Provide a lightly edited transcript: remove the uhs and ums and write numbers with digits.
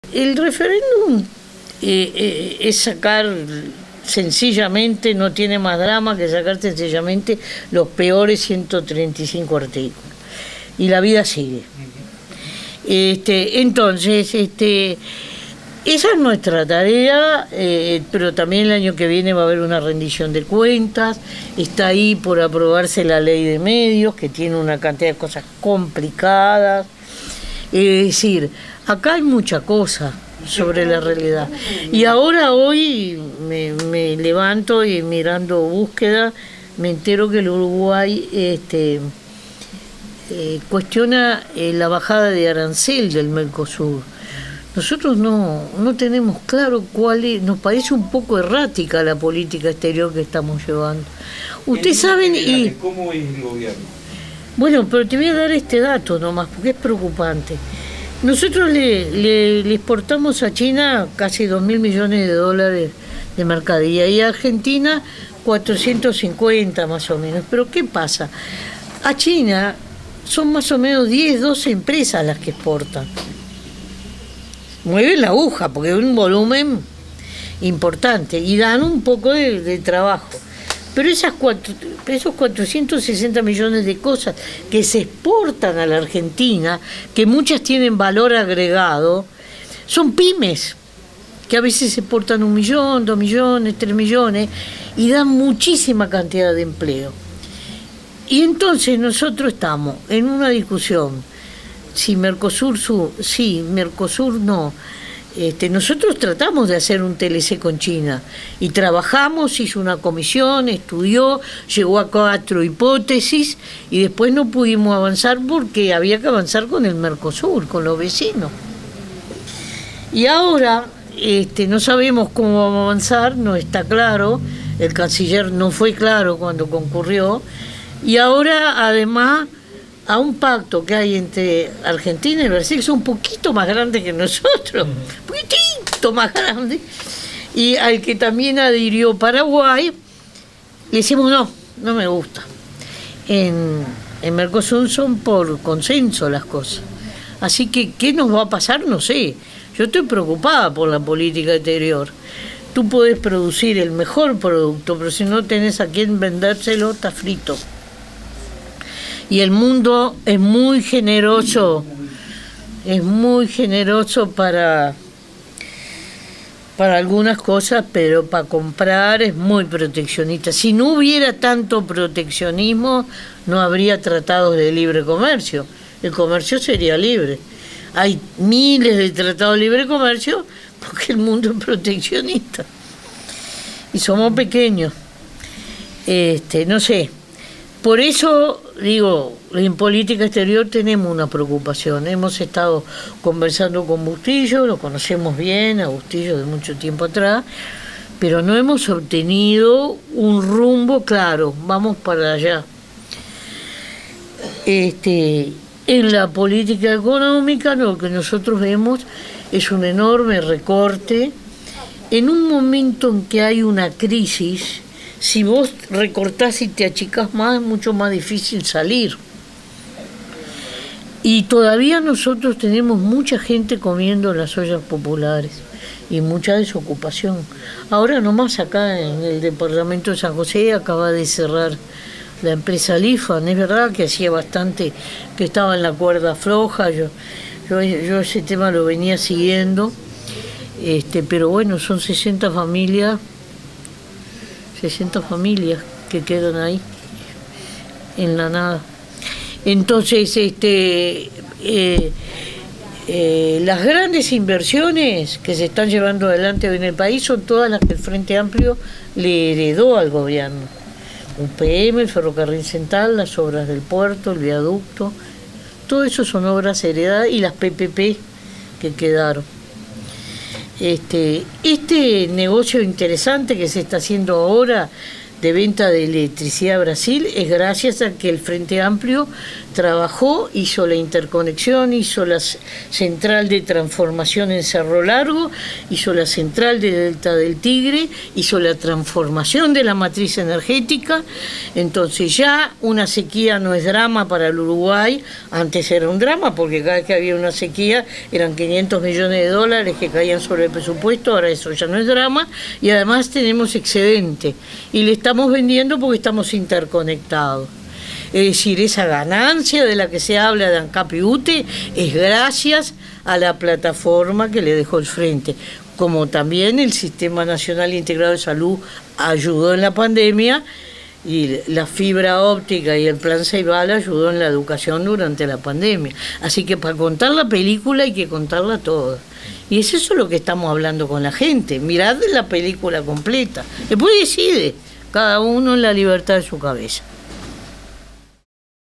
el referéndum es sacar sencillamente, no tiene más drama que sacar sencillamente los peores 135 artículos. Y la vida sigue. Entonces, esa es nuestra tarea, pero también el año que viene va a haber una rendición de cuentas, está ahí por aprobarse la ley de medios, que tiene una cantidad de cosas complicadas. Es decir, acá hay mucha cosa sobre la realidad. Y ahora hoy me levanto y mirando búsqueda, me entero que el Uruguay cuestiona la bajada de arancel del Mercosur. Nosotros no tenemos claro cuál es, nos parece un poco errática la política exterior que estamos llevando. Ustedes saben... ¿Cómo es el gobierno? Bueno, pero te voy a dar este dato nomás, porque es preocupante. Nosotros le exportamos a China casi 2.000 millones de dólares de mercadería y a Argentina 450 más o menos. Pero ¿qué pasa? A China son más o menos 10, 12 empresas las que exportan. Mueven la aguja porque es un volumen importante y dan un poco de trabajo. Pero esos 460 millones de cosas que se exportan a la Argentina, que muchas tienen valor agregado, son pymes, que a veces exportan 1 millón, 2 millones, 3 millones, y dan muchísima cantidad de empleo. Y entonces nosotros estamos en una discusión, si Mercosur sí, Mercosur no. Nosotros tratamos de hacer un TLC con China y trabajamos, hizo una comisión, estudió, llegó a 4 hipótesis y después no pudimos avanzar porque había que avanzar con el Mercosur, con los vecinos. Y ahora no sabemos cómo vamos a avanzar, no está claro, el canciller no fue claro cuando concurrió, y ahora además a un pacto que hay entre Argentina y Brasil, que son un poquito más grandes que nosotros, un poquitito más grandes, y al que también adhirió Paraguay, le decimos no me gusta. En Mercosur son por consenso las cosas. Así que, ¿qué nos va a pasar? No sé. Yo estoy preocupada por la política exterior. Tú podés producir el mejor producto, pero si no tenés a quién vendérselo, está frito. Y el mundo es muy generoso para algunas cosas, pero para comprar es muy proteccionista. Si no hubiera tanto proteccionismo, no habría tratados de libre comercio. El comercio sería libre. Hay miles de tratados de libre comercio porque el mundo es proteccionista. Y somos pequeños. No sé. Por eso, digo, en política exterior tenemos una preocupación. Hemos estado conversando con Bustillo, lo conocemos bien, a Bustillo de mucho tiempo atrás, pero no hemos obtenido un rumbo claro. Vamos para allá. En la política económica lo que nosotros vemos es un enorme recorte. En un momento en que hay una crisis, si vos recortás y te achicás más, es mucho más difícil salir. Y todavía nosotros tenemos mucha gente comiendo las ollas populares y mucha desocupación. Ahora nomás acá en el departamento de San José acaba de cerrar la empresa Lifan. Es verdad que hacía bastante que estaba en la cuerda floja, yo ese tema lo venía siguiendo, pero bueno, son 60 familias que quedan ahí en la nada. Entonces las grandes inversiones que se están llevando adelante en el país son todas las que el Frente Amplio le heredó al gobierno. UPM, el Ferrocarril Central, las obras del puerto, el viaducto, todo eso son obras heredadas, y las PPP que quedaron. Este negocio interesante que se está haciendo ahora de venta de electricidad a Brasil es gracias a que el Frente Amplio trabajó, hizo la interconexión, hizo la central de transformación en Cerro Largo, hizo la central de Delta del Tigre, hizo la transformación de la matriz energética. Entonces ya una sequía no es drama para el Uruguay. Antes era un drama porque cada vez que había una sequía eran 500 millones de dólares que caían sobre el presupuesto. Ahora eso ya no es drama, y además tenemos excedente y le estamos vendiendo porque estamos interconectados. Es decir, esa ganancia de la que se habla de ANCAP y UTE es gracias a la plataforma que le dejó el Frente, como también el Sistema Nacional Integrado de Salud ayudó en la pandemia, y la fibra óptica y el Plan Ceibal ayudó en la educación durante la pandemia. Así que para contar la película hay que contarla toda. Y es eso lo que estamos hablando con la gente. Mirad la película completa. Después decide, cada uno en la libertad de su cabeza.